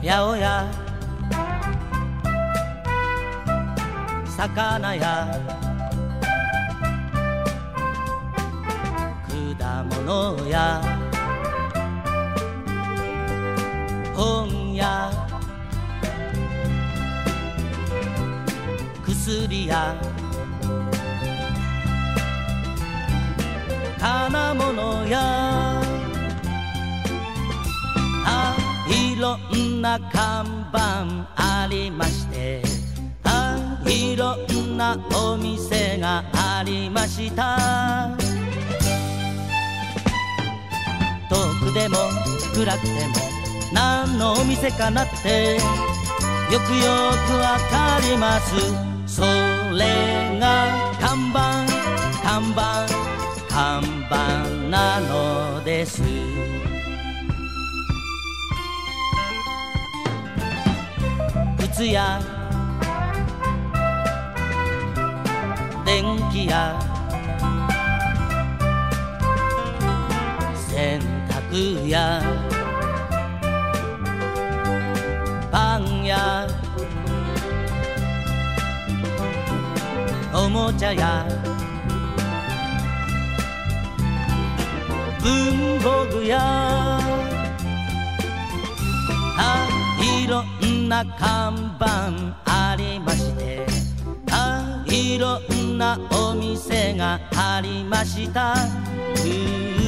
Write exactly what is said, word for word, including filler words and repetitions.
八百屋魚屋果物屋本屋薬屋金物屋あいろんな看板ありましてあいろんなお店がありました遠くでも暗くても何のお店かなってよくよくわかりますそれが看板看板看板なのです靴屋電気屋洗濯屋パン屋おもちゃ屋文房具屋あいろんな看板ありましてあいろんなお店がありました